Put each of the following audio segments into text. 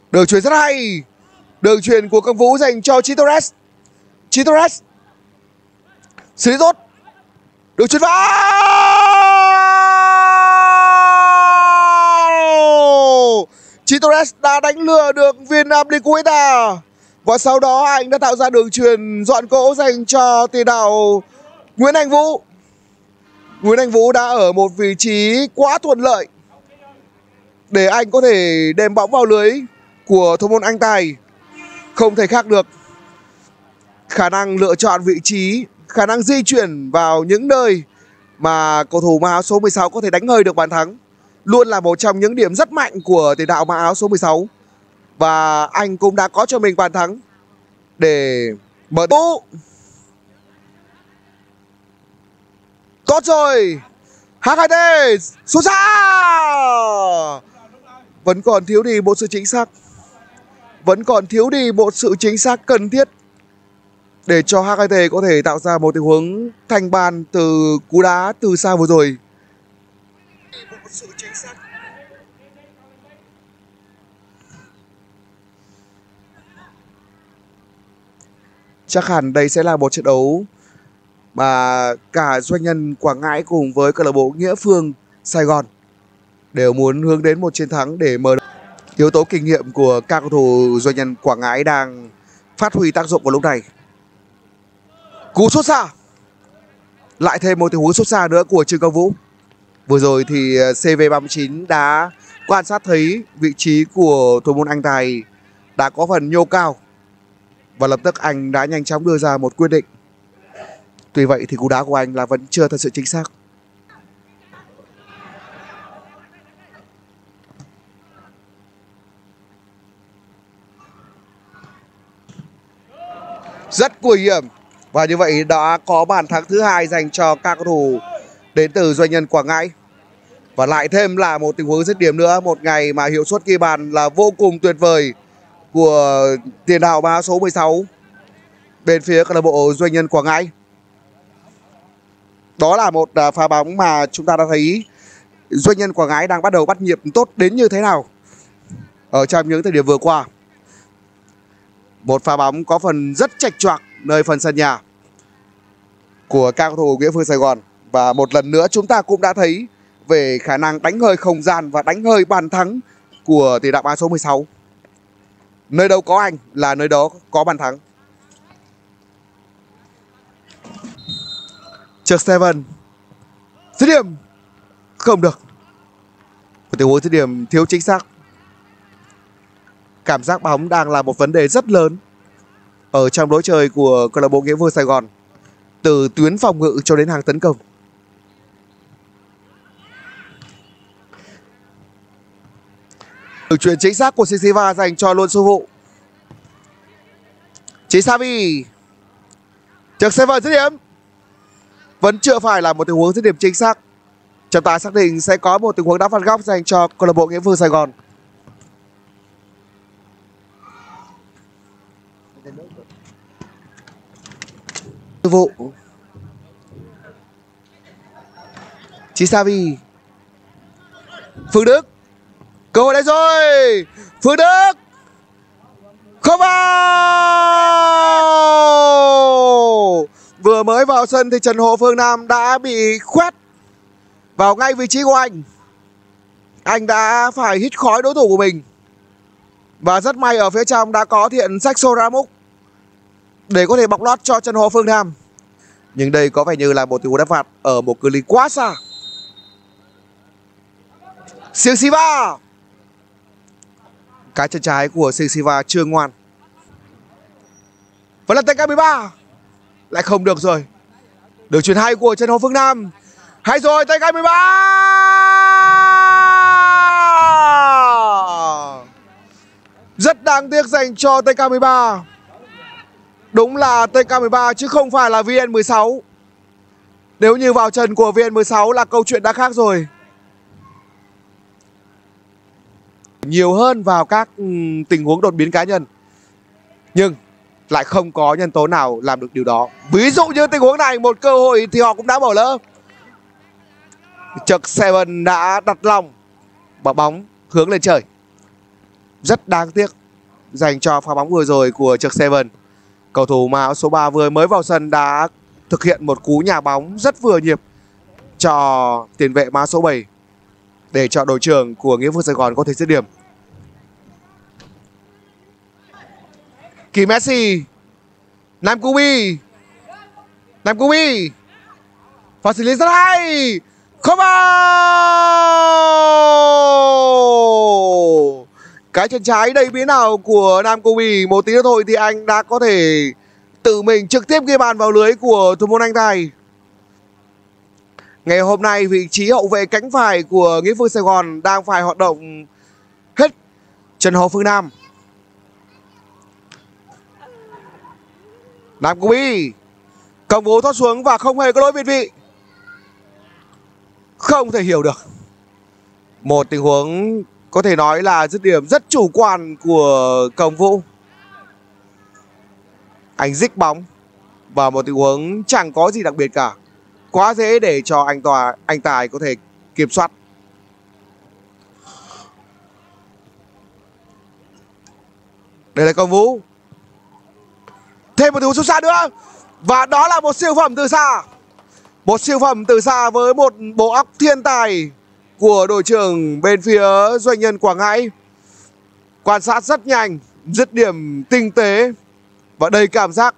Đường chuyền rất hay. Đường chuyền của Công Vũ dành cho Chí Torres. Chí Torres xử lý tốt. Đường chuyền vào. Chí Torres đã đánh lừa được viên Nam Liquida. Và sau đó anh đã tạo ra đường chuyền dọn cỗ dành cho tiền đạo Nguyễn Anh Vũ. Nguyễn Anh Vũ đã ở một vị trí quá thuận lợi để anh có thể đem bóng vào lưới của thủ môn Anh Tài. Không thể khác được. Khả năng lựa chọn vị trí, khả năng di chuyển vào những nơi mà cầu thủ mang áo số 16 có thể đánh hơi được bàn thắng luôn là một trong những điểm rất mạnh của tiền đạo mang áo số 16. Và anh cũng đã có cho mình bàn thắng để mở tủ. Tốt rồi. HHT xuất xa. Vẫn còn thiếu đi một sự chính xác. Vẫn còn thiếu đi một sự chính xác cần thiết để cho HHT có thể tạo ra một tình huống thành bàn từ cú đá từ xa vừa rồi. Chắc hẳn đây sẽ là một trận đấu mà cả Doanh nhân Quảng Ngãi cùng với câu lạc bộ Nghĩa Phương Sài Gòn đều muốn hướng đến một chiến thắng để mở. Yếu tố kinh nghiệm của các cầu thủ Doanh nhân Quảng Ngãi đang phát huy tác dụng vào lúc này. Cú sút xa. Lại thêm một tình huống sút xa nữa của Trương Công Vũ. Vừa rồi thì CV39 đã quan sát thấy vị trí của thủ môn Anh Tài đã có phần nhô cao. Và lập tức anh đã nhanh chóng đưa ra một quyết định. Tuy vậy thì cú đá của anh là vẫn chưa thật sự chính xác. Rất nguy hiểm. Và như vậy đã có bàn thắng thứ hai dành cho các cầu thủ đến từ Doanh nhân Quảng Ngãi. Và lại thêm là một tình huống dứt điểm nữa. Một ngày mà hiệu suất ghi bàn là vô cùng tuyệt vời của tiền đạo mang áo số 16 bên phía câu lạc bộ Doanh nhân Quảng Ngãi. Đó là một pha bóng mà chúng ta đã thấy Doanh nhân Quảng Ngãi đang bắt đầu bắt nhịp tốt đến như thế nào ở trong những thời điểm vừa qua. Một pha bóng có phần rất chệch choạc nơi phần sân nhà của các cầu thủ Nghĩa Phương Sài Gòn. Và một lần nữa chúng ta cũng đã thấy về khả năng đánh hơi không gian và đánh hơi bàn thắng của tiền đạo mang số 16. Nơi đâu có anh là nơi đó có bàn thắng. Chuck Steven dứt điểm không được. Một tình huống dứt điểm thiếu chính xác. Cảm giác bóng đang là một vấn đề rất lớn ở trong lối chơi của câu lạc bộ Nghĩa Phương Sài Gòn, từ tuyến phòng ngự cho đến hàng tấn công. Đường chuyền chính xác của Silva dành cho Luân Sư Phụ. Chí Savi. Chuck Steven dứt điểm. Vẫn chưa phải là một tình huống dứt điểm chính xác. Trọng tài xác định sẽ có một tình huống đá phạt góc dành cho câu lạc bộ Nghĩa Phương Sài Gòn. Sư Phụ. Chí Savi. Phương Đức. Cơ hội đây rồi. Phương Đức. Không vào. Vừa mới vào sân thì Trần Hồ Phương Nam đã bị khoét vào ngay vị trí của anh. Anh đã phải hít khói đối thủ của mình. Và rất may ở phía trong đã có Thiện Saxo Ramuk để có thể bọc lót cho Trần Hồ Phương Nam. Nhưng đây có vẻ như là một tình huống đá phạt ở một cự ly quá xa. Siêng Siva. Cái chân trái của Siêng Siva chưa ngoan. Vẫn là tay K13. Lại không được rồi. Đường chuyền hay của Trần Hồ Phương Nam. Hay rồi, tay K13. Rất đáng tiếc dành cho tay K13. Đúng là tay K13 chứ không phải là VN16. Nếu như vào chân của VN16 là câu chuyện đã khác rồi. Nhiều hơn vào các tình huống đột biến cá nhân. Nhưng lại không có nhân tố nào làm được điều đó. Ví dụ như tình huống này, một cơ hội thì họ cũng đã bỏ lỡ. Chuck Steven đã đặt lòng và bóng hướng lên trời. Rất đáng tiếc. dành cho pha bóng vừa rồi của Trực Seven. Cầu thủ mang áo số 3 vừa mới vào sân đã thực hiện một cú nhả bóng rất vừa nhịp cho tiền vệ mang áo số 7 để cho đội trưởng của Nghĩa Vương Sài Gòn có thể dứt điểm. Kỳ Messi, Nam Kubi và xử lý rất hay, không vào. Cái chân trái đầy biến ảo của Nam Kubi, một tí nữa thôi thì anh đã có thể tự mình trực tiếp ghi bàn vào lưới của thủ môn Anh Tài. Ngày hôm nay vị trí hậu vệ cánh phải của Nghĩa Vương Sài Gòn đang phải hoạt động hết Trần Hồ Phương Nam. Nam Kubi công bố thoát xuống và không hề có lỗi việt vị. Không thể hiểu được. Một tình huống có thể nói là dứt điểm rất chủ quan của Công Vũ. Anh dích bóng và một tình huống chẳng có gì đặc biệt cả. Quá dễ để cho anh Tài có thể kiểm soát. Đây là Công Vũ. Thêm một tình huống sút xa nữa. Và đó là một siêu phẩm từ xa. Một siêu phẩm từ xa với một bộ óc thiên tài của đội trưởng bên phía Doanh nhân Quảng Ngãi. Quan sát rất nhanh, dứt điểm tinh tế và đầy cảm giác.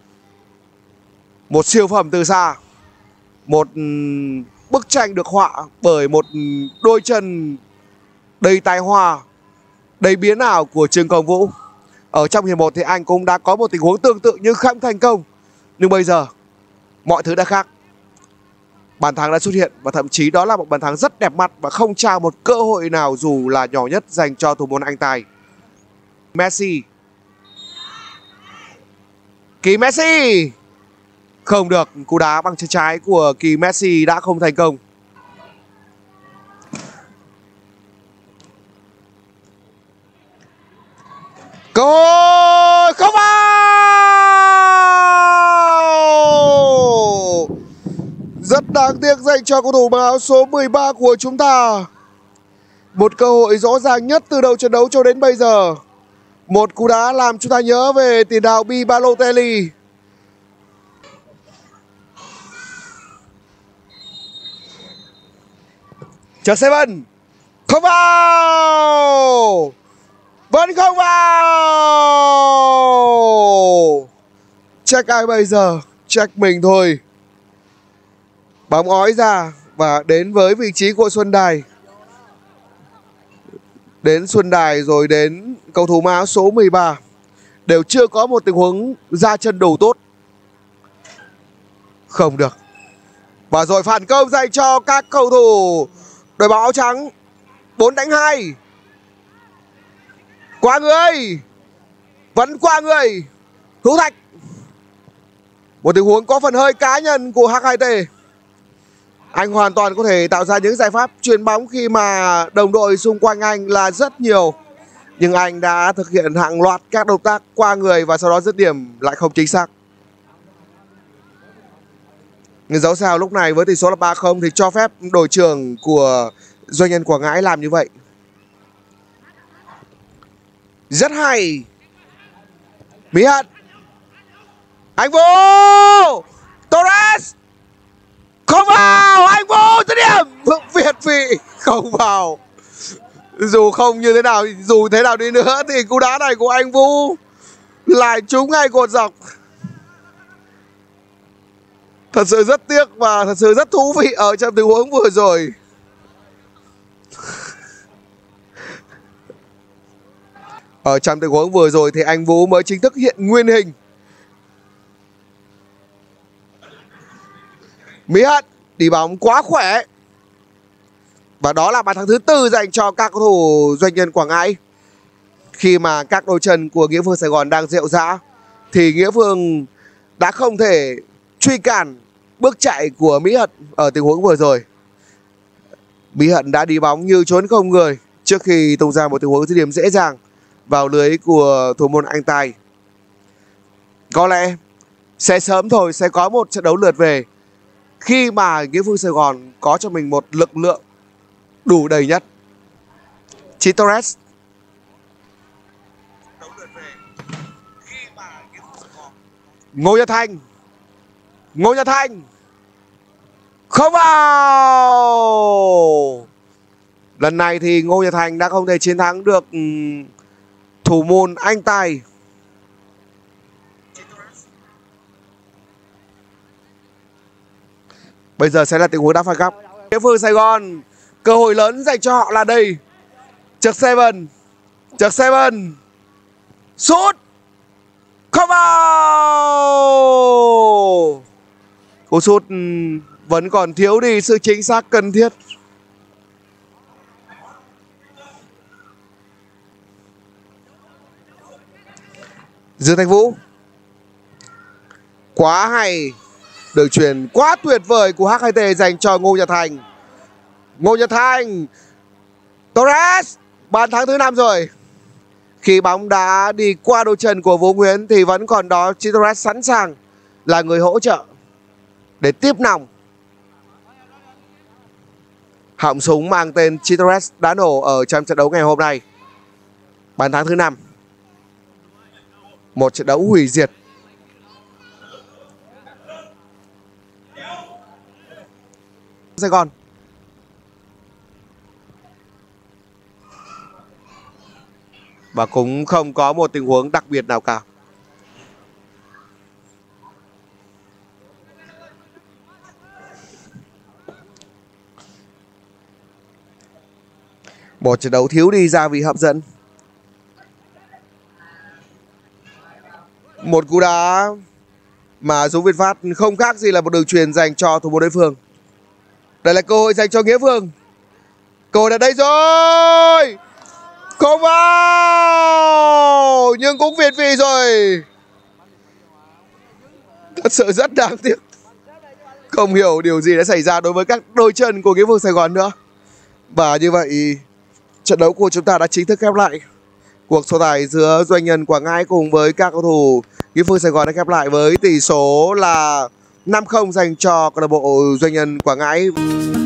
Một siêu phẩm từ xa. Một bức tranh được họa bởi một đôi chân đầy tài hoa, đầy biến ảo của Trương Công Vũ. Ở trong hiệp 1 thì anh cũng đã có một tình huống tương tự nhưng không thành công. Nhưng bây giờ mọi thứ đã khác. Bàn thắng đã xuất hiện và thậm chí đó là một bàn thắng rất đẹp mắt và không trao một cơ hội nào dù là nhỏ nhất dành cho thủ môn Anh Tài. Messi. Kỳ Messi. Không được, cú đá bằng chân trái của Kỳ Messi đã không thành công. Cơ hội không vào. Rất đáng tiếc dành cho cầu thủ mang áo số 13 của chúng ta. Một cơ hội rõ ràng nhất từ đầu trận đấu cho đến bây giờ. Một cú đá làm chúng ta nhớ về tiền đạo Bi Balotelli. Chờ Seven. Không vào. Vẫn không vào. Trách ai bây giờ? Trách mình thôi. Bóng ói ra và đến với vị trí của Xuân Đài. Đến Xuân Đài rồi đến cầu thủ mang áo số 13. Đều chưa có một tình huống ra chân đủ tốt. Không được. Và rồi phản công dành cho các cầu thủ đội bóng áo trắng. 4-2. Qua người. Vẫn qua người. Hữu Thạch. Một tình huống có phần hơi cá nhân của H2T. Anh hoàn toàn có thể tạo ra những giải pháp chuyền bóng khi mà đồng đội xung quanh anh là rất nhiều. Nhưng anh đã thực hiện hàng loạt các động tác qua người và sau đó dứt điểm lại không chính xác. Nhưng dẫu sao lúc này với tỷ số là 3-0 thì cho phép đội trưởng của Doanh nhân Quảng Ngãi làm như vậy. Rất hay. Mỹ Hận. Anh Vũ. Torres. Không vào. Anh Vũ dứt điểm. Việt vị không vào. Dù không như thế nào, dù thế nào đi nữa thì cú đá này của anh Vũ lại trúng ngay cột dọc. Thật sự rất tiếc và thật sự rất thú vị ở trong tình huống vừa rồi. Ở trong tình huống vừa rồi thì anh Vũ mới chính thức hiện nguyên hình. Mỹ Hận đi bóng quá khỏe. Và đó là bàn thắng thứ 4 dành cho các cầu thủ Doanh nhân Quảng Ngãi. Khi mà các đôi chân của Nghĩa Vương Sài Gòn đang rệu rã thì Nghĩa Vương đã không thể truy cản bước chạy của Mỹ Hận ở tình huống vừa rồi. Mỹ Hận đã đi bóng như trốn không người trước khi tung ra một tình huống dứt điểm dễ dàng vào lưới của thủ môn Anh Tài. Có lẽ sẽ sớm thôi sẽ có một trận đấu lượt về khi mà Nghĩa Vương Sài Gòn có cho mình một lực lượng đủ đầy nhất. Chi Torres. Ngô Nhật Thành. Ngô Nhật Thành không vào. Lần này thì Ngô Nhật Thành đã không thể chiến thắng được thủ môn anh Tài. Bây giờ sẽ là tình huống đá phạt góc. Nghĩa Phương Sài Gòn, cơ hội lớn dành cho họ là đây. Trực Seven. Trực Seven. Sút không vào. Cú sút vẫn còn thiếu đi sự chính xác cần thiết. Dương Thanh Vũ. Quá hay. Đường chuyền quá tuyệt vời của H2T dành cho Ngô Nhật Thành. Ngô Nhật Thành. Torres. Bàn thắng thứ 5 rồi. Khi bóng đã đi qua đôi chân của Vũ Nguyễn thì vẫn còn đó Chi Torres sẵn sàng là người hỗ trợ để tiếp nòng. Họng súng mang tên Chi Torres đã nổ ở trong trận đấu ngày hôm nay. Bàn thắng thứ 5. Một trận đấu hủy diệt. Sài Gòn. Và cũng không có một tình huống đặc biệt nào cả. Một trận đấu thiếu đi gia vị hấp dẫn. Một cú đá mà Dũng Việt Phát không khác gì là một đường chuyền dành cho thủ môn đối phương. Đây là cơ hội dành cho Nghĩa Phương. Cơ hội ở đây rồi. Không vào. Nhưng cũng việt vị rồi. Thật sự rất đáng tiếc. Không hiểu điều gì đã xảy ra đối với các đôi chân của Nghĩa Phương Sài Gòn nữa. Và như vậy trận đấu của chúng ta đã chính thức khép lại. Cuộc so tài giữa Doanh nhân Quảng Ngãi cùng với các cầu thủ Nghĩa Phương Sài Gòn đã khép lại với tỷ số là 5-0 dành cho câu lạc bộ Doanh nhân Quảng Ngãi.